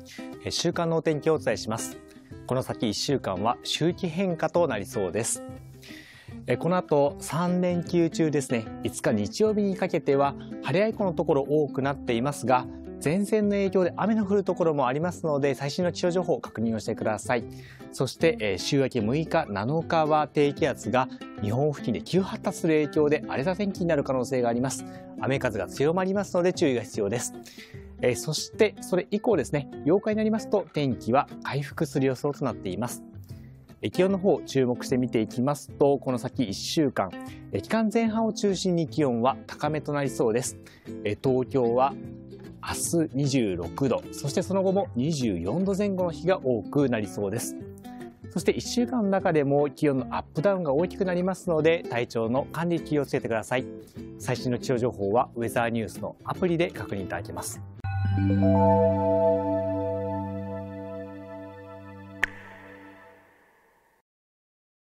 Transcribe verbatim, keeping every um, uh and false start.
え週間のお天気をお伝えします。この先いっしゅうかんは周期変化となりそうです。えこの後さんれんきゅう中ですね、いつか日曜日にかけては晴れ合いこのところ多くなっていますが、前線の影響で雨の降るところもありますので、最新の気象情報を確認をしてください。そしてえ週明けむいか、なのかは低気圧が日本付近で急発達する影響で荒れた天気になる可能性があります。雨風が強まりますので注意が必要です。えー、そしてそれ以降ですね、ようかになりますと天気は回復する予想となっています。えー、気温の方注目して見ていきますと、この先いっしゅうかん、えー、期間前半を中心に気温は高めとなりそうです。えー、東京は明日にじゅうろくど、そしてその後もにじゅうよんどぜん後の日が多くなりそうです。そしていっしゅうかんの中でも気温のアップダウンが大きくなりますので、体調の管理に気をつけてください。最新の気象情報はウェザーニュースのアプリで確認いただけます。